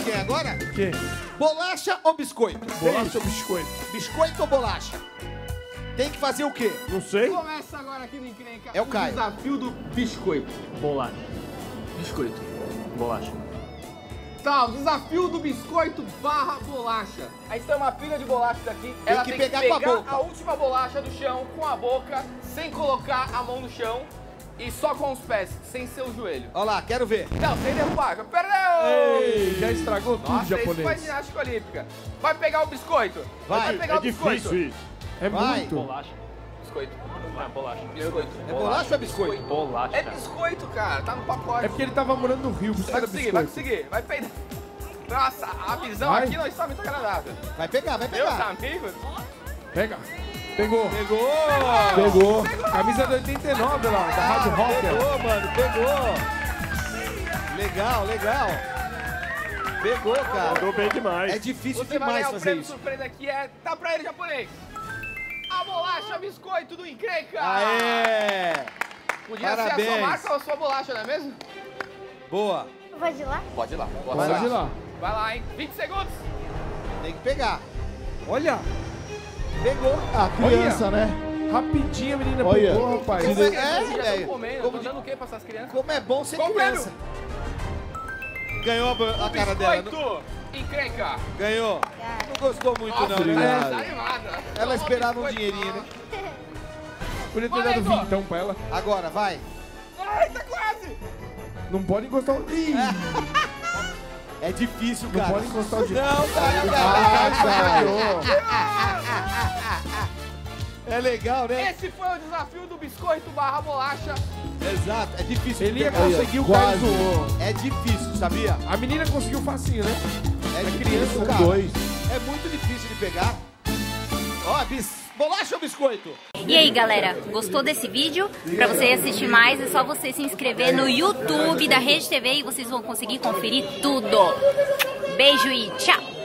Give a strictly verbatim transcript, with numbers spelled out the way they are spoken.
quem é agora? Quem? Bolacha ou biscoito? Bolacha ou biscoito? Biscoito ou bolacha? Tem que fazer o quê? Não sei. Começa agora aqui no Encrenca. É o Caio. Desafio do biscoito. Bolacha. Biscoito. Bolacha. Tá, o desafio do biscoito barra bolacha. Aí tem uma pilha de bolachas aqui. Tem Ela que tem pegar que com a pegar boca. a última bolacha do chão com a boca, sem colocar a mão no chão e só com os pés, sem ser o joelho. Olha lá, quero ver. Não, sem derrubar. Perdeu! Ei, já estragou tudo, Nossa, isso japonês. faz ginástica olímpica. Vai pegar o biscoito. Vai, pegar É o biscoito. difícil isso. É Vai. muito. Bolacha. Biscoito. Não, bolacha. Biscoito. É bolacha ou é biscoito? Bolacha. É biscoito, cara. Tá no pacote. É porque ele tava morando no Rio, por isso Vai era conseguir, vai biscoito. conseguir. Vai peidar. Nossa, a visão Vai. aqui não está muito agradável. Vai pegar, vai Meus pegar. amigos. Pega. Pegou. Pegou! Pegou. Camisa do oitenta e nove lá, da Rádio Rocker. Pegou, mano, pegou. Legal, legal. Pegou, cara. Mandou bem demais. É difícil Você vai demais ganhar o fazer prêmio isso. surpresa aqui, é... Dá pra ele, japonês. A bolacha biscoito do Encrenca. Aê! Podia ser a Parabéns. sua marca ou a sua bolacha, não é mesmo? Boa. Pode ir lá? Pode ir lá. Boa Pode sorte. ir lá. Vai lá, hein? vinte segundos. Tem que pegar. Olha, Pegou. A criança, né? rapidinho a menina Olha. pegou, rapaz. Como Vocês é, já estão velho? comendo, Como, tô dando o quê pra essas crianças? como é bom ser Qual o criança. Ganhou a, bo- a cara dela. não- Biscoito Encrenca. Ganhou. Não gostou muito, Nossa, não, né? tá cara? desanimada. Ela Tomou esperava um biscoito. dinheirinho, né? Podia ter Vai, dado Igor. vintão pra ela. Agora, vai. Ai, tá quase. Não pode encostar o... Ih, É difícil, não cara. pode encostar o... Não, cara, Ah, cara. É legal, né? Esse foi o desafio do biscoito barra bolacha. Exato. É difícil Ele de ia pegar. conseguir, o cara quase. zoou. É difícil, sabia? A menina conseguiu facinho, né? É É difícil, criança, São cara. dois. É muito difícil de pegar. Ó, bis... bolacha ou biscoito? E aí, galera, gostou desse vídeo? Pra você assistir mais, é só você se inscrever no YouTube da Rede T V e vocês vão conseguir conferir tudo. Beijo e tchau!